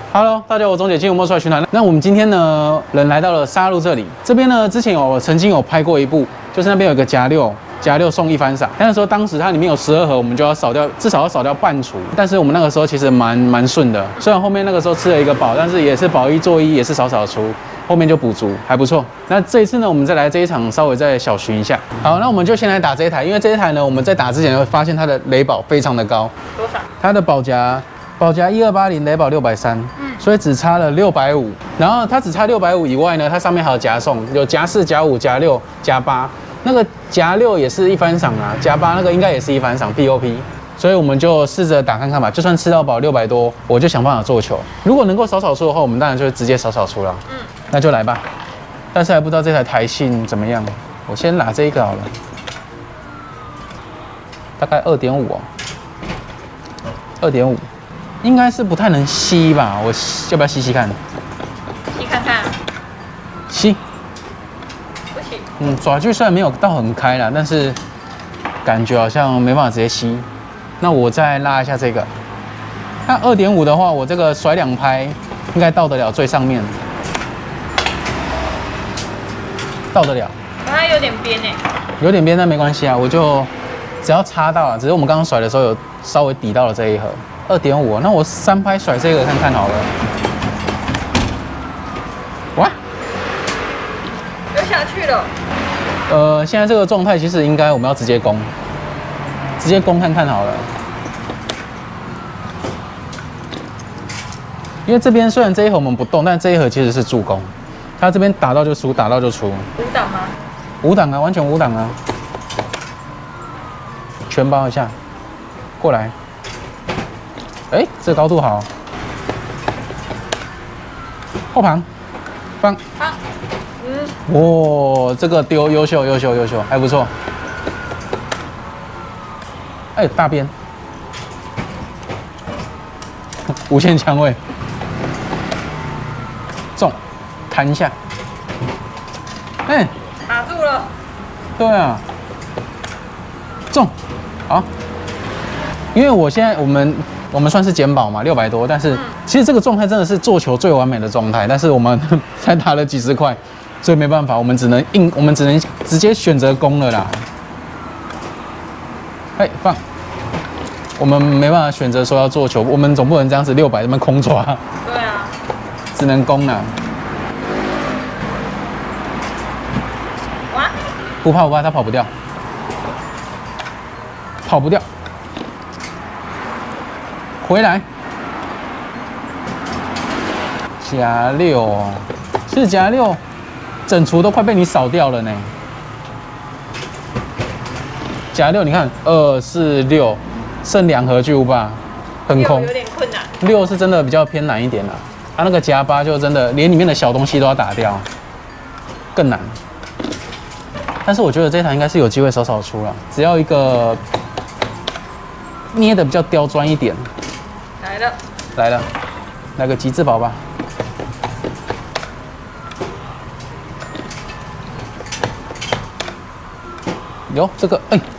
Hello， 大家好，我钟姐，今天我们出来巡团。那我们今天呢，人来到了沙鹿这里。这边呢，之前曾经有拍过一部，就是那边有个夹六送一番赏。那时候当时它里面有12盒，我们就要少掉，至少要少掉半厨。但是我们那个时候其实蛮顺的，虽然后面那个时候吃了一个饱，但是也是饱一做一，也是少出。后面就补足，还不错。那这一次呢，我们再来这一场，稍微再小巡一下。好，那我们就先来打这一台，因为这一台呢，我们在打之前会发现它的雷保非常的高。 多少？ 它的保夹1280，雷保630，所以只差了650。然后它只差650以外呢，它上面还有夹送，有夹4、夹5、夹6、夹8。那个夹6也是一番赏啊，夹8那个应该也是一番赏 POP。所以我们就试着打看看吧，就算吃到饱600多，我就想办法做球。如果能够少出的话，我们当然就直接少出了。那就来吧。但是还不知道这台台性怎么样，我先拿这一个好了，大概2.5哦，2.5，应该是不太能吸吧？我要不要吸看？ 吸看看。 吸。 不行。 爪距虽然没有到很开啦，但是感觉好像没办法直接吸。那我再拉一下这个。那2.5的话，我这个甩2拍应该到得了最上面，到得了。 它有点边哎。 有点边，但没关系啊，我就只要插到啊，只是我们刚刚甩的时候有稍微抵到了这一盒。2.5，那我3拍甩这个看看好了。哇， 又下去了。 现在这个状态其实应该我们要直接攻看看好了。因为这边虽然这一盒我们不动，但这一盒其实是助攻。他这边打到就出，打到就出。 5档吗 ？5档啊，完全5档啊。全包一下，过来。哎，这高度好。后旁，放。 好。 哇，这个丢优秀，还不错。哎，大边，无限枪位，中，弹一下。哎， 卡住了。 对啊，中，好。因为我现在我们算是减保嘛，600多，但是其实这个状态真的是做球最完美的状态，但是我们才打了几十块，所以没办法，我们只能直接选择攻了啦。哎，放。我们没办法选择说要做球，我们总不能这样子600这么空抓。 对啊。 只能攻啦。 哇！ 不怕，他跑不掉。回来。夹6哦，是夹6，整厨都快被你扫掉了呢。夹6，你看2、4、6。剩2盒巨无霸，很空， 有点困难。 6是真的比较偏难一点啦，它那个夹8就真的连里面的小东西都要打掉，更难。但是我觉得这台应该是有机会少出啦，只要一个捏的比较刁钻一点。来了，来个极致宝吧。有这个，哎。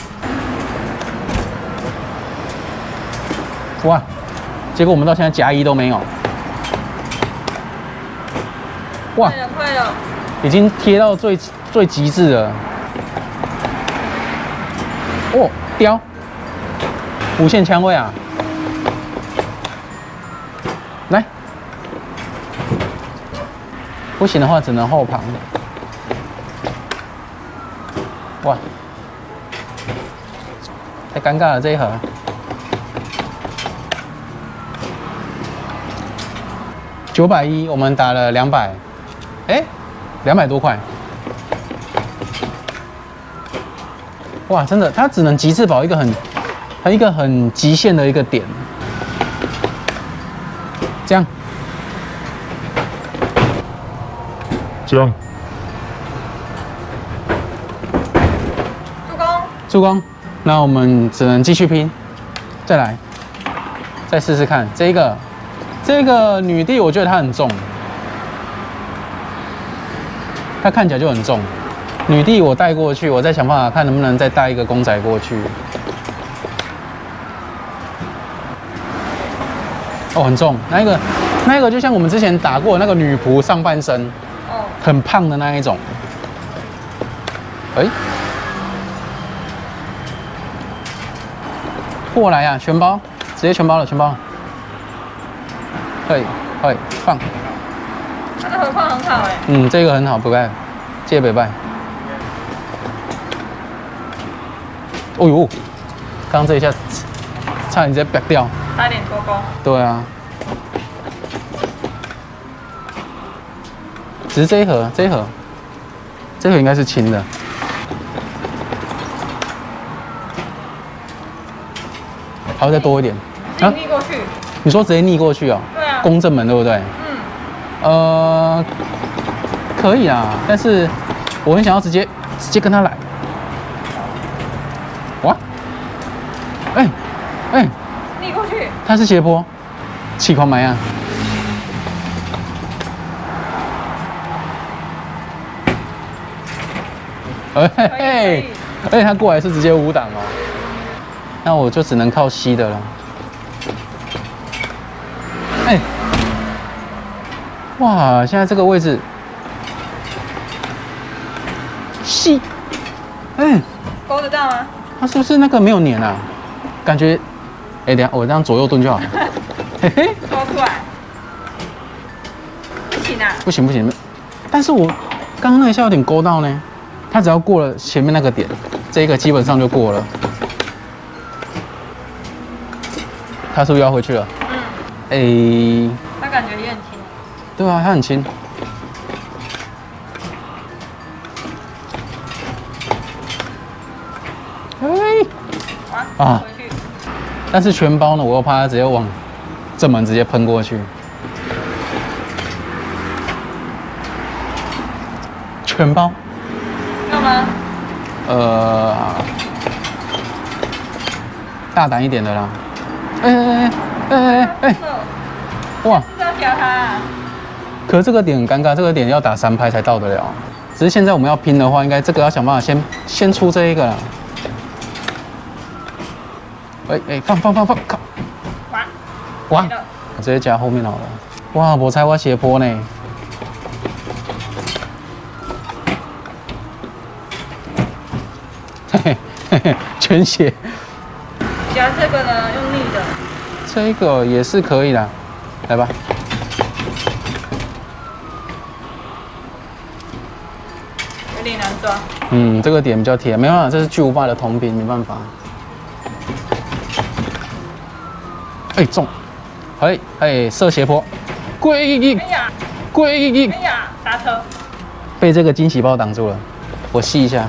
哇！结果我们到现在夹1都没有。哇！ 快了， 已经贴到最极致了。哦，刁！无限枪位啊！来，不行的话只能后旁。哇！太尴尬了这一盒。910，我们打了200，哎，200多块。哇，真的，它只能极致保一个很极限的一个点。这样。助攻，那我们只能继续拼，再来，再试试看这个女帝，我觉得她很重，她看起来就很重。女帝我带过去，我再想办法看能不能再带一个公仔过去。哦，很重，那一个那个就像我们之前打过的那个女仆上半身， 哦， 很胖的那一种。哎，过来呀、啊，全包，直接全包了，全包了。可以，放。 它的河况很好哎。 嗯，这个很好，不赖，借北拜。哦呦，刚刚这一下差点直接掰掉。 差点脱钩。 对啊。只是这一盒应该是轻的。还要再多一点。 啊？逆过去。 你说直接逆过去哦？ 对啊。 公正门对不对？嗯。可以啊，但是我很想要直接跟他来。哇！哎！ 逆过去。 他是斜坡，气狂买啊！而且他过来是直接5档哦，那我就只能靠吸的了。哇，现在这个位置吸， 勾得到吗？ 他是不是那个没有粘啊？感觉，等一下我这样左右蹲就好了。嘿嘿， 勾出来。不行啊。 不行，但是我刚刚那一下有点勾到呢。他只要过了前面那个点，这个基本上就过了。他是不是要回去了？ 他感觉也很轻。 对啊，他很轻。 啊！回去。 但是全包呢，我又怕他直接往正门直接喷过去。全包。 要吗？ 大胆一点的啦！哇！ 是要夹它。 可是这个点很尴尬，这个点要打3拍才到得了。只是现在我们要拼的话，应该这个要想办法先出这一个啦。放！靠！哇！我直接夹后面好了。哇，我猜我斜坡呢。全血。 夹这个呢，用逆的。 这个也是可以的，来吧。 有点难抓。 这个点比较铁，没办法，这是巨无霸的铜瓶，没办法。中，射斜坡，跪！刹车。被这个惊喜包挡住了，我吸一下。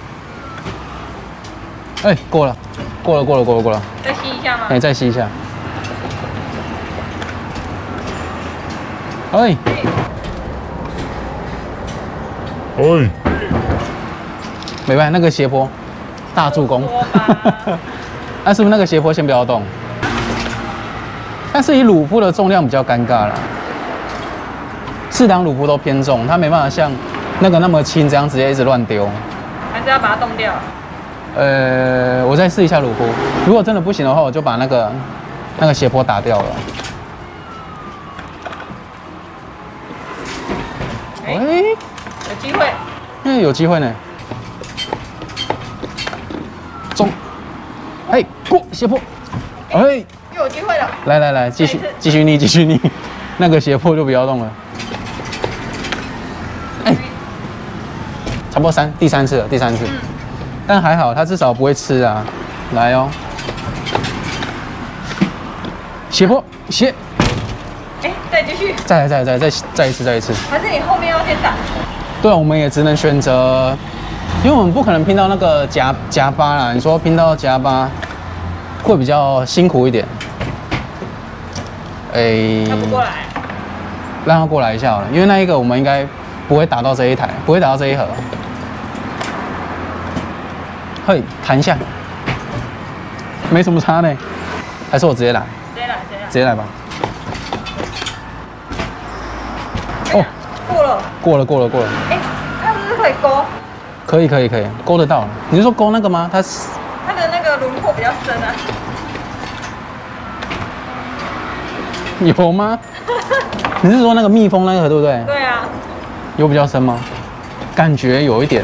过了。 再吸一下吗？ 再吸一下。没办法，那个斜坡，大助攻。那是不是那个斜坡先不要动？但是以鲁夫的重量比较尴尬了，4档鲁夫都偏重，它没办法像那个那么轻，这样直接一直乱丢。 还是要把它冻掉？ 我再试一下鲁夫，如果真的不行的话，我就把那个斜坡打掉了。 有机会。 有机会呢。中，过斜坡， 又有机会了。 来，继续逆，那个斜坡就不要动了。差不多第三次了。但还好，他至少不会吃啊。来哦，斜坡斜。 再继续。 再一次。 还是你后面要先打？ 对啊，我们也只能选择，因为我们不可能拼到那个夹8啦。你说拼到夹8会比较辛苦一点。 他不过来。 让他过来一下好了，因为那一个我们应该不会打到这一台，不会打到这一盒。弹一下，没什么差呢。还是我直接来？直接来吧。过了。 它是不是可以勾？ 可以，勾得到。你是说勾那个吗？它的那个轮廓比较深啊。 有吗？ 你是说那个密封那个对不对？ 对啊， 有比较深吗？感觉有一点。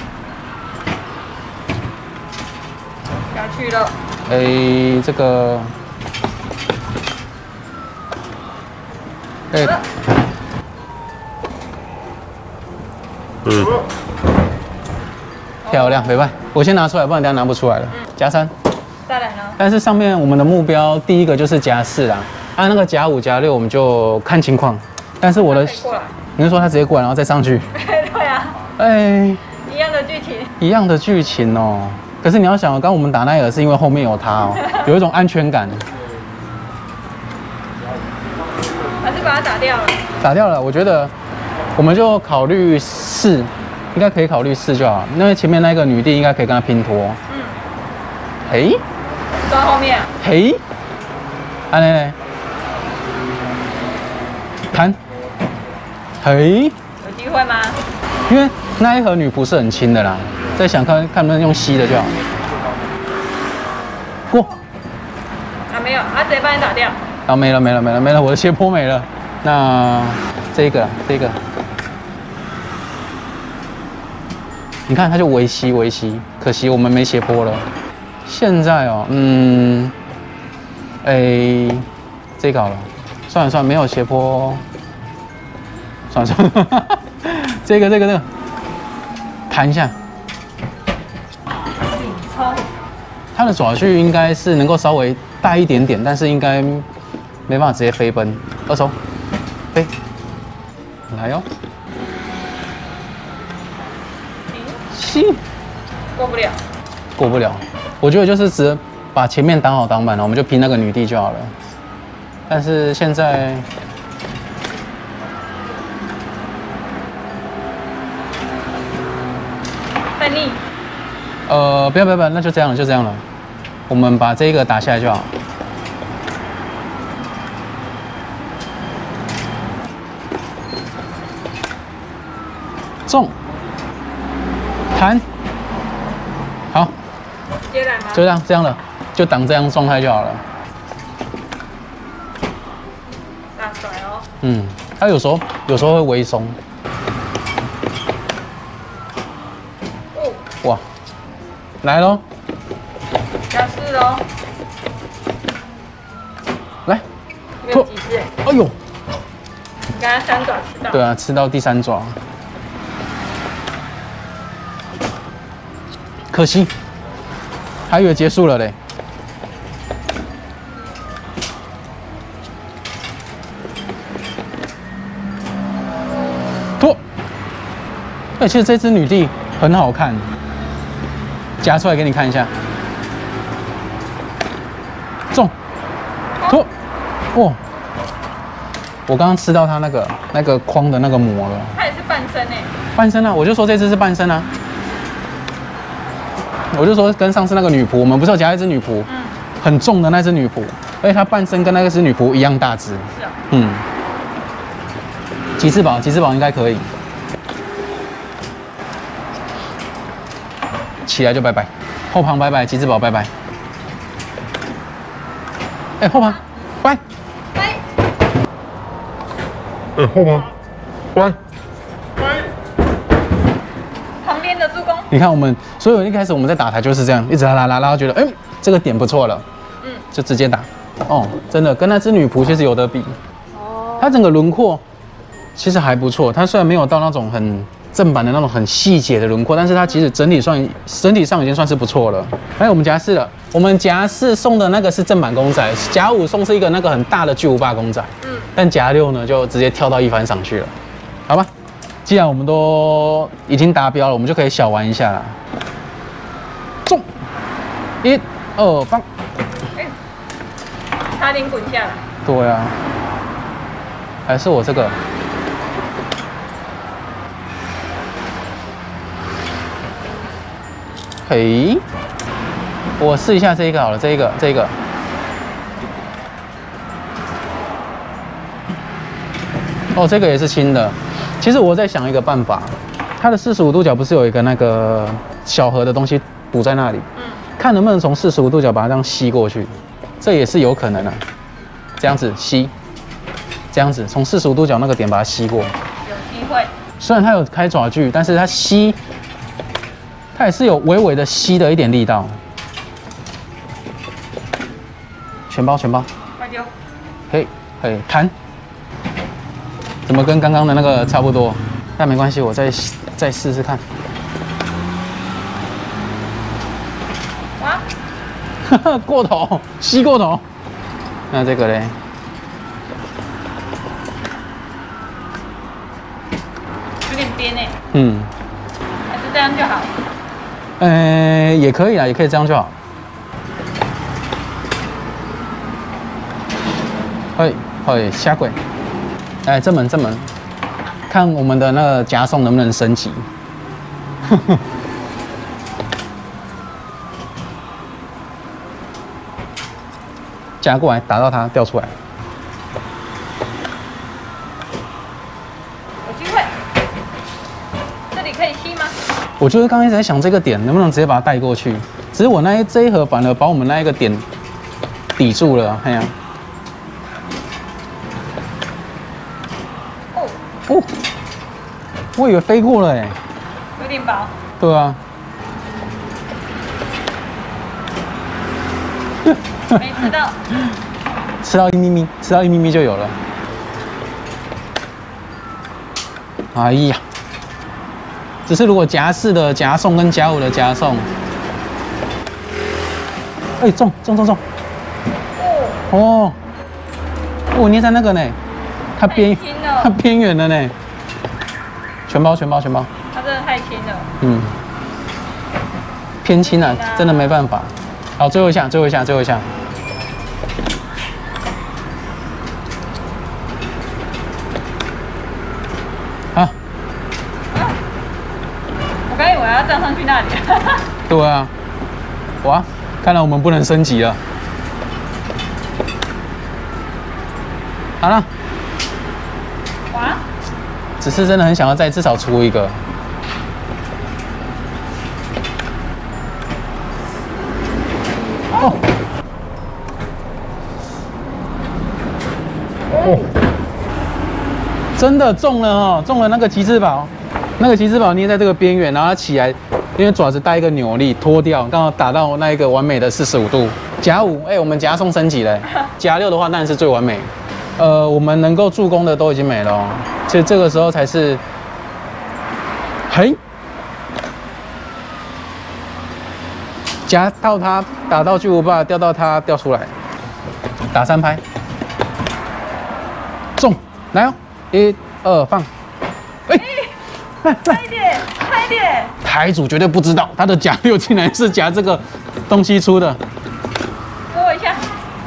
下去了。 哎，这个，哎，漂亮，没办法，我先拿出来，不然等下拿不出来了。夹3， 再来呢？ 但是上面我们的目标第一个就是夹4啦，那个夹5、夹6我们就看情况。但是我的， 过来。 你是说他直接过来然后再上去？ 对啊。 哎， 一样的剧情。 一样的剧情哦。可是你要想，刚刚我们打奈尔是因为后面有他哦，有一种安全感。 还是把它打掉了。 打掉了，我觉得我们就考虑4，应该可以考虑4就好。因为前面那个女帝应该可以跟他拼拖。 嗯。 嘿， 抓后面啊。 嘿，安嘞，弹，嘿， 有机会吗？ 因为那一盒女仆是很轻的啦，再想看能不能用吸的就好。过。 啊，没有，直接帮你打掉。 啊，没了，我的斜坡没了。那这个，你看它就微吸，可惜我们没斜坡了。现在哦，这个好了，算了，没有斜坡，算了，这个，弹一下。它的爪距应该是能够稍微大一点点，但是应该没办法直接飞奔。2手，飞，来哦，吸，过不了。我觉得就是只把前面挡好挡满了，我们就拼那个女帝就好了。但是现在， 叛逆。 不要，那就这样了。我们把这个打下来就好。中，弹，好， 接来吗？ 就这样了，就挡这样状态就好了。 大甩哦。 它有时候会微松。 哦。 哇，来咯， 加4咯。 来， 没有几只哎。 哎呦， 刚刚3爪吃到。 对啊，吃到第3爪。可惜，还以为结束了嘞。拖，其实这只女帝很好看，夹出来给你看一下。中，拖，哇！我刚刚吃到它那个框的那个膜了。 它也是半身哎。 半身啊，我就说这只是半身啊。我就说跟上次那个女仆，我们不是有夹一只女仆，很重的那只女仆，而且它半身跟那个只女仆一样大只。 是啊。 极致宝应该可以。起来就拜拜，后旁拜拜，极致宝拜拜。哎，后旁，拜。 哎，后旁，拜。 旁边的助攻。 你看我们，所以一开始我们在打台就是这样，一直拉，然后觉得，这个点不错了，就直接打。哦，真的跟那只女仆其实有得比。哦。它整个轮廓其实还不错，它虽然没有到那种很正版的那种很细节的轮廓，但是它其实整体上已经算是不错了。哎，我们夹4了，我们夹4送的那个是正版公仔，夹5送是一个那个很大的巨无霸公仔，但夹6呢就直接跳到一番上去了，好吧？既然我们都已经达标了，我们就可以小玩一下啦。中，1、2，放。 差点滚下来。 对啊，还是我这个。嘿，我试一下这一个好了，这一个。哦，这个也是新的。其实我在想一个办法，它的45度角不是有一个那个小盒的东西补在那里？看能不能从45度角把它这样吸过去，这也是有可能的。这样子吸， 这样子从45度角那个点把它吸过。 有机会。 虽然它有开爪距，但是它吸，它也是有微微的吸的一点力道。全包， 快丢。 嘿，弹。怎么跟刚刚的那个差不多？但没关系，我再试试看。 哇！ 过头，吸过头。那这个嘞？ 有点边哎。 嗯。 还是这样就好。 也可以啦，也可以这样就好。会下轨。哎，正门，看我们的那个夹送能不能升级。夹过来，打到它掉出来。 有机会。这里可以吸吗？ 我就是刚才一直在想这个点能不能直接把它带过去，只是我这一盒反而把我们那一个点抵住了，哎呀。哦，我以为飞过了哎。 有点薄。 对啊。 没吃到。 吃到一咪咪就有了。哎呀，只是如果夹4的夹送跟夹5的夹送，哎，中！哦，捏在那个呢，它边缘了呢。全包。它真的太轻了。 嗯，偏轻啊，真的没办法。好，最后一下。好。 我刚以为要站上去那里。 对啊。哇，看来我们不能升级了。好了。 哇。 只是真的很想要再至少出一个。 哦， 真的中了哦，中了那个极致宝，捏在这个边缘，然后它起来，因为爪子带一个扭力脱掉，刚好打到那一个完美的45度。夹5，我们夹送升级了，夹6的话当然是最完美。我们能够助攻的都已经没了哦，所以这个时候才是，嘿，夹到它，打到巨无霸，掉到它掉出来，打3拍。中，来哦，1、2，放， 快一点！ 台主绝对不知道，他的夹6竟然是夹这个东西出的。 给我一下。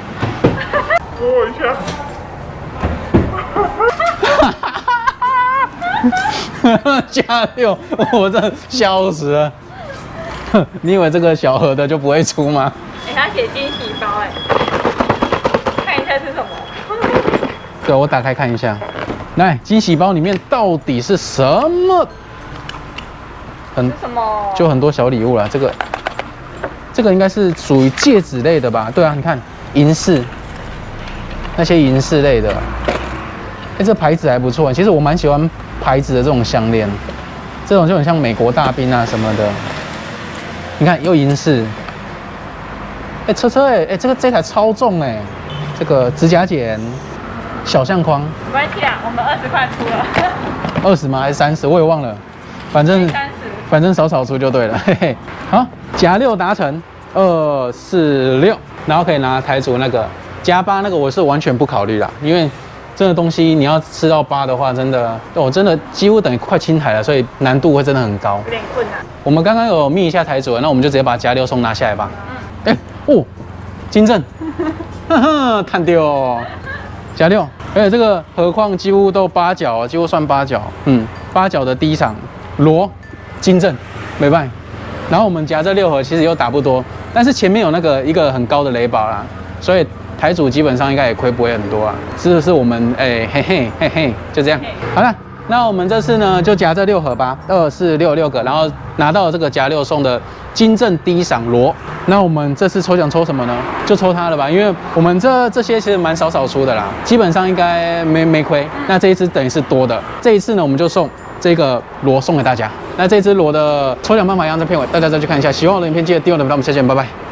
夹6，我真的笑死了。你以为这个小盒的就不会出吗？ 他写惊喜包看一下是什么。 对，我打开看一下。来，惊喜包里面到底是什么？ 什么？ 就很多小礼物啦。这个应该是属于戒指类的吧？对啊，你看银饰，那些银饰类的。这牌子还不错。其实我蛮喜欢牌子的这种项链，这种就很像美国大兵啊什么的。你看又银饰。车这台超重哎，这个指甲剪。小相框， 没关系啊，我们20块出了。 20吗？还是30？我也忘了，反正少出就对了。嘿嘿，好，夹6达成，2、4、6，然后可以拿台主那个夹8那个，我是完全不考虑啦，因为这个东西你要吃到8的话，真的，我真的几乎等于快清台了，所以难度会真的很高， 有点困难。 我们刚刚有密一下台主了，那我们就直接把夹6送拿下来吧。金正，哈哈，探丢。夹6，而且这个何况几乎都8角，几乎算8角，8角的第一场罗金正没办，然后我们夹这6盒其实又打不多，但是前面有那个一个很高的雷宝啦，所以台主基本上应该也亏不会很多啊，是我们嘿嘿，就这样，好了，那我们这次呢就夹这6盒吧，2、4、6，6个，然后拿到这个夹6送的金正低赏螺。那我们这次抽奖抽什么呢？就抽它了吧，因为我们这些其实蛮少出的啦，基本上应该没亏。那这一只等于是多的，这一次呢我们就送这个螺送给大家。那这只螺的抽奖办法一样在片尾，大家再去看一下。喜欢我的影片记得订阅我的频道，我们下期见，拜拜。